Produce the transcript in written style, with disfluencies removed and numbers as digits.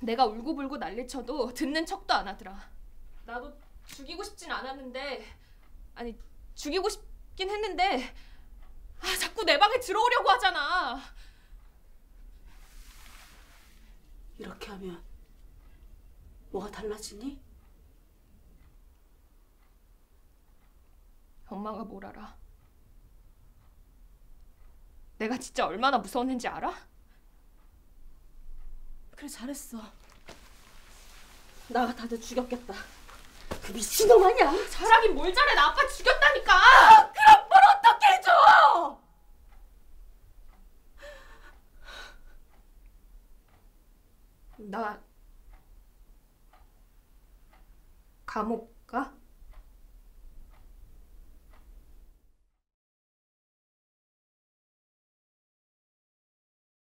내가 울고불고 난리쳐도 듣는 척도 안 하더라. 나도 죽이고 싶진 않았는데, 아니 죽이고 싶긴 했는데 자꾸 내 방에 들어오려고 하잖아. 이렇게 하면 뭐가 달라지니? 엄마가 뭘 알아? 내가 진짜 얼마나 무서웠는지 알아? 그래, 잘했어. 나가 다들 죽였겠다. 그 미친놈 아니야? 잘하긴 뭘 잘해. 나 아빠 죽였다니까. 그럼 뭘 어떻게 해줘? 나 감옥 가?